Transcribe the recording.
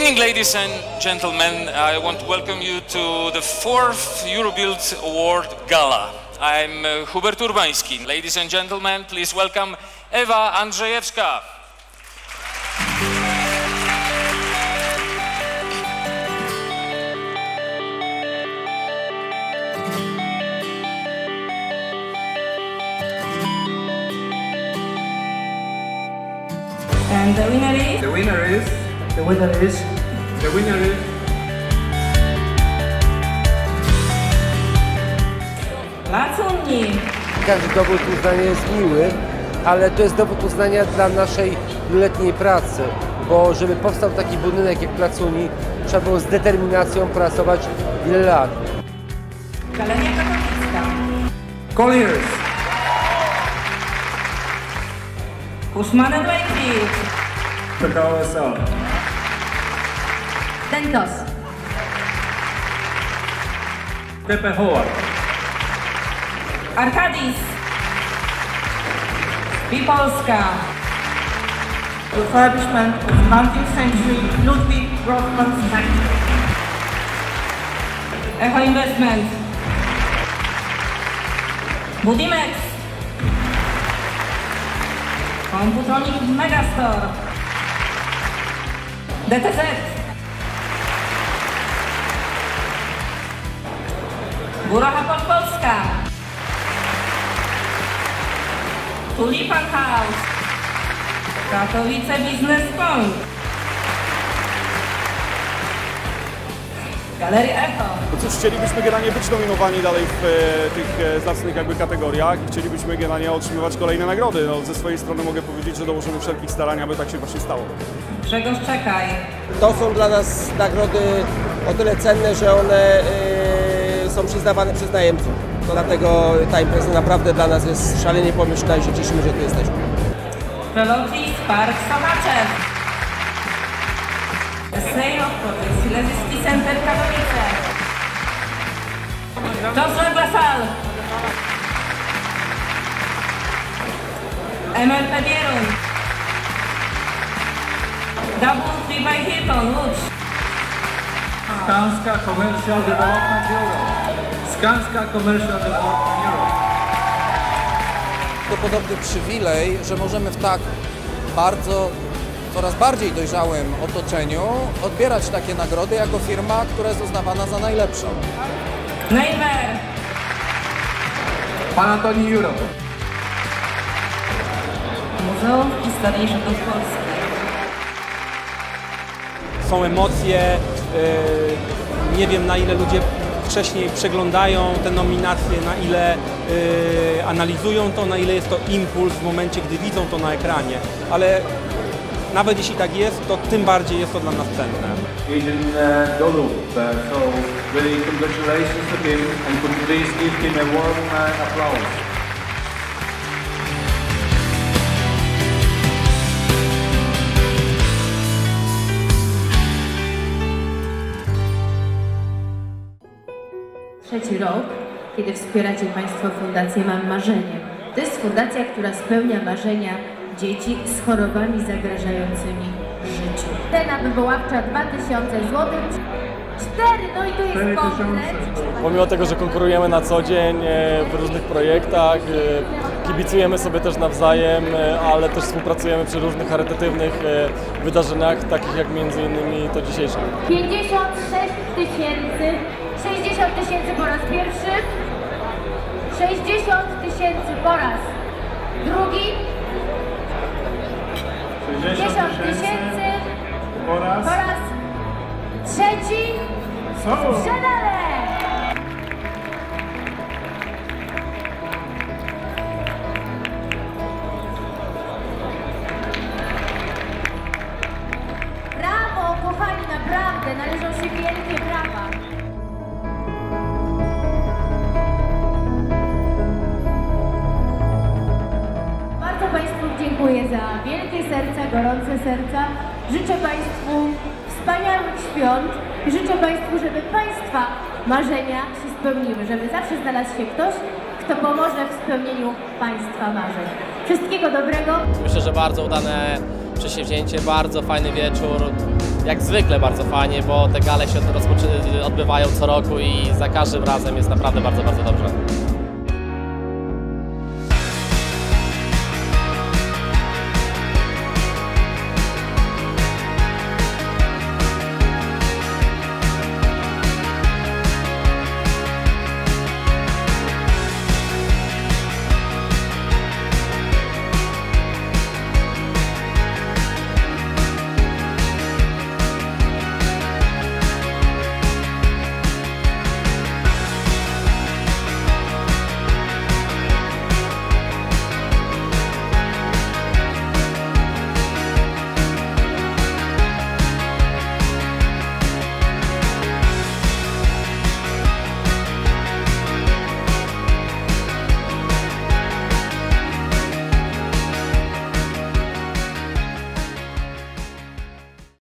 evening, ladies and gentlemen. I want to welcome you to the 4th Eurobuild Award Gala. I'm Hubert Urbański. Ladies and gentlemen, please welcome Ewa Andrzejewska. And the winner is? The winner is? The winner is? The winner is? Placuni. Każdy dowód uznania jest miły, ale to jest dowód uznania dla naszej wieloletniej pracy, bo żeby powstał taki budynek jak Placuni, trzeba było z determinacją pracować wiele lat. Galeria Katowicka. Colliers. Cushman & Wakefield. PKO SA. Dentos. TP Howard. Arkadis. Bipolska. Refurbishment of 19th century Ludwig Grossman's factory. Echo Investment. Budimex. Computronic Megastore. DTZ. Górocha Podpolska. Tulipan House. Katowice Business Point. Galeria Echo. Cóż, chcielibyśmy generalnie być nominowani dalej w tych zacnych kategoriach i chcielibyśmy generalnie otrzymywać kolejne nagrody. No, ze swojej strony mogę powiedzieć, że dołożymy wszelkich starań, aby tak się właśnie stało. Grzegorz Czekaj. To są dla nas nagrody o tyle cenne, że one są przyznawane przez najemców. To dlatego ta impreza naprawdę dla nas jest szalenie pomyślna i się cieszymy, że tu jesteśmy. Prologis Park Sochaczew. Sale of Project Silesia City Center Katowice. Joshua Glasal. MLP Bierun. Double Tree by Hilton Łódź. Skanska Commercial Development Euro. Skanska Commercial Development Euro. To podobny przywilej, że możemy w tak coraz bardziej dojrzałym otoczeniu odbierać takie nagrody jako firma, która jest uznawana za najlepszą. Neighbor. Pan Antoni Europe. Muzeum Historii Żydów Polskich. Są emocje, nie wiem na ile ludzie wcześniej przeglądają te nominacje, na ile analizują to, na ile jest to impuls w momencie, gdy widzą to na ekranie, ale nawet jeśli tak jest, to tym bardziej jest to dla nas cenne. Golub, so really congratulations to him and could you please give him a warm applause. Trzeci rok, kiedy wspieracie Państwo Fundację Mam Marzenie. To jest fundacja, która spełnia marzenia dzieci z chorobami zagrażającymi życiu. Cena wywoławcza 2000 zł. 4, no i to jest konkret. Pomimo tego, że konkurujemy na co dzień w różnych projektach, kibicujemy sobie też nawzajem, ale też współpracujemy przy różnych charytatywnych wydarzeniach, takich jak między innymi to dzisiejsze. 56 000, 60 000 po raz pierwszy, 60 000 po raz drugi, 60 000 po raz trzeci. Sprzedane! Brawo, kochani, naprawdę należą się wielkie brawa. Bardzo Państwu dziękuję za wielkie serca, gorące serca. Życzę Państwu wspaniałych świąt i życzę Państwu, żeby Państwa marzenia się spełniły, żeby zawsze znalazł się ktoś, kto pomoże w spełnieniu Państwa marzeń. Wszystkiego dobrego. Myślę, że bardzo udane przedsięwzięcie, bardzo fajny wieczór. Jak zwykle bardzo fajnie, bo te gale się odbywają co roku i za każdym razem jest naprawdę bardzo dobrze.